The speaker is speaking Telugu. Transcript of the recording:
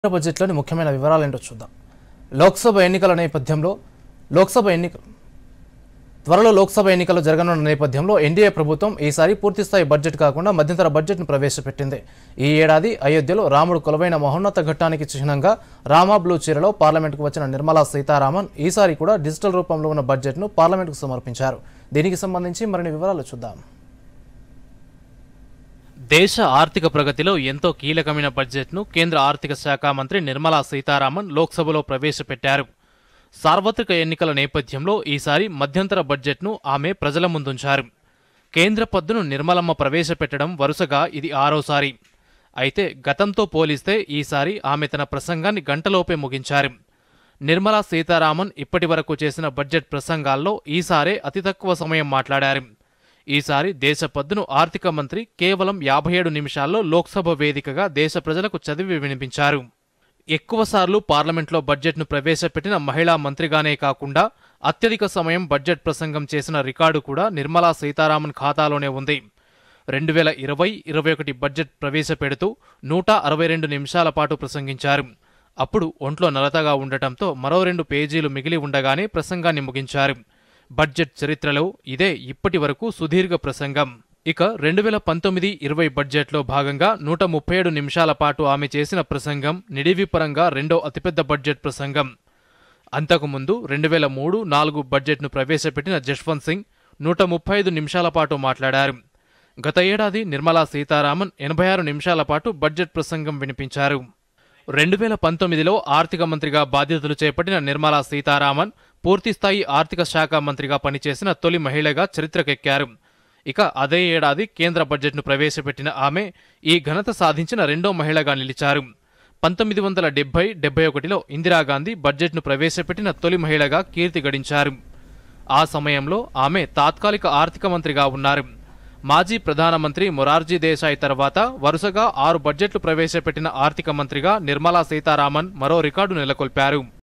బడ్జెట్లోని ముఖ్యమైన వివరాలు ఏంటో చూద్దాం. లోక్సభ ఎన్నికల నేపథ్యంలో త్వరలో లోక్సభ ఎన్నికలు జరగనున్న నేపథ్యంలో ఎన్డీఏ ప్రభుత్వం ఈసారి పూర్తిస్థాయి బడ్జెట్ కాకుండా మధ్యంతర బడ్జెట్ను ప్రవేశపెట్టింది. ఈ ఏడాది అయోధ్యలో రాముడు కొలువైన మహోన్నత ఘట్టానికి చిహ్నంగా రామా బ్లూ చీరలో పార్లమెంటుకు వచ్చిన నిర్మలా సీతారామన్ ఈసారి కూడా డిజిటల్ రూపంలో ఉన్న బడ్జెట్ను పార్లమెంటుకు సమర్పించారు. దీనికి సంబంధించి మరిన్ని వివరాలు చూద్దాం. దేశ ఆర్థిక ప్రగతిలో ఎంతో కీలకమైన బడ్జెట్ను కేంద్ర ఆర్థిక శాఖ మంత్రి నిర్మలా సీతారామన్ లోక్సభలో ప్రవేశపెట్టారు. సార్వత్రిక ఎన్నికల నేపథ్యంలో ఈసారి మధ్యంతర బడ్జెట్ను ఆమె ప్రజల ముందుంచారు. కేంద్ర పద్దును నిర్మలమ్మ ప్రవేశపెట్టడం వరుసగా ఇది ఆరోసారి. అయితే గతంతో పోలిస్తే ఈసారి ఆమె తన ప్రసంగాన్ని గంటలోపే ముగించారు. నిర్మలా సీతారామన్ ఇప్పటివరకు చేసిన బడ్జెట్ ప్రసంగాల్లో ఈసారే అతి తక్కువ సమయం మాట్లాడారు. ఈసారి దేశ పద్దును ఆర్థిక మంత్రి కేవలం 57 నిమిషాల్లో లోక్సభ వేదికగా దేశ ప్రజలకు చదివి వినిపించారు. ఎక్కువసార్లు పార్లమెంట్లో బడ్జెట్ను ప్రవేశపెట్టిన మహిళా మంత్రిగానే కాకుండా అత్యధిక సమయం బడ్జెట్ ప్రసంగం చేసిన రికార్డు కూడా నిర్మలా సీతారామన్ ఖాతాలోనే ఉంది. 2020-21 బడ్జెట్ ప్రవేశపెడుతూ 162 నిమిషాల పాటు ప్రసంగించారు. అప్పుడు ఒంట్లో నలతగా ఉండటంతో మరో 2 పేజీలు మిగిలి ఉండగానే ప్రసంగాన్ని ముగించారు. బడ్జెట్ చరిత్రలో ఇదే ఇప్పటి వరకు సుదీర్ఘ ప్రసంగం. ఇక 2019-20 బడ్జెట్లో భాగంగా 137 నిమిషాల పాటు ఆమె చేసిన ప్రసంగం నిడివి పరంగా రెండో అతిపెద్ద బడ్జెట్ ప్రసంగం. అంతకుముందు 2003-4 బడ్జెట్ను ప్రవేశపెట్టిన జశ్వంత్ సింగ్ 135 నిమిషాల పాటు మాట్లాడారు. గత ఏడాది నిర్మలా సీతారామన్ 86 నిమిషాల పాటు బడ్జెట్ ప్రసంగం వినిపించారు. 2019లో ఆర్థిక మంత్రిగా బాధ్యతలు చేపట్టిన నిర్మలా సీతారామన్ పూర్తిస్థాయి ఆర్థిక శాఖ మంత్రిగా పనిచేసిన తొలి మహిళగా చరిత్రకెక్కారు. ఇక అదే ఏడాది కేంద్ర బడ్జెట్ను ప్రవేశపెట్టిన ఆమె ఈ ఘనత సాధించిన రెండో మహిళగా నిలిచారు. 1970-71లో ఇందిరాగాంధీ బడ్జెట్ను ప్రవేశపెట్టిన తొలి మహిళగా కీర్తి గడించారు. ఆ సమయంలో ఆమె తాత్కాలిక ఆర్థిక మంత్రిగా ఉన్నారు. మాజీ ప్రధానమంత్రి మొరార్జీ దేశాయ్ తర్వాత వరుసగా 6 బడ్జెట్లు ప్రవేశపెట్టిన ఆర్థిక మంత్రిగా నిర్మలా సీతారామన్ మరో రికార్డు నెలకొల్పారు.